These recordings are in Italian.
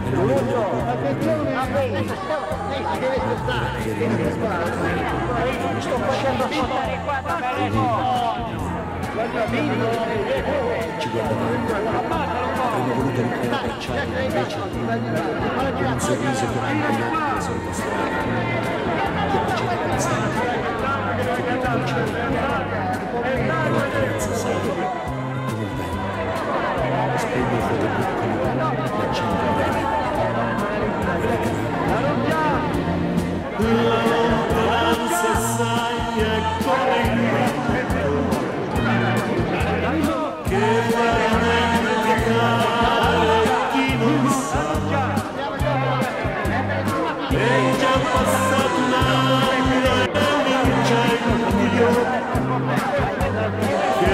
Sto facendo portare qua da ci guardavamo, avremmo voluto abbracciarlo invece con un sorriso che non inclinava la solita storia, che faceva pensare che tutto non c'era, una carezza seria come un vento, spegne il fotobucco, l'accende la lontananza sai è come il vento che fa dimenticare chi non sa, è già passato un anno e non c'è Dio che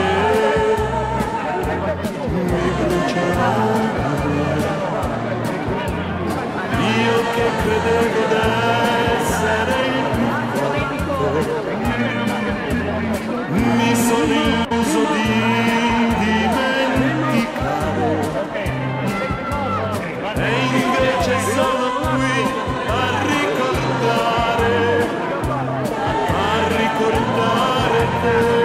mi brucia. Io che credevo d'essere il più forte, mi sono illuso di dimenticare, e invece sono qui a ricordare te.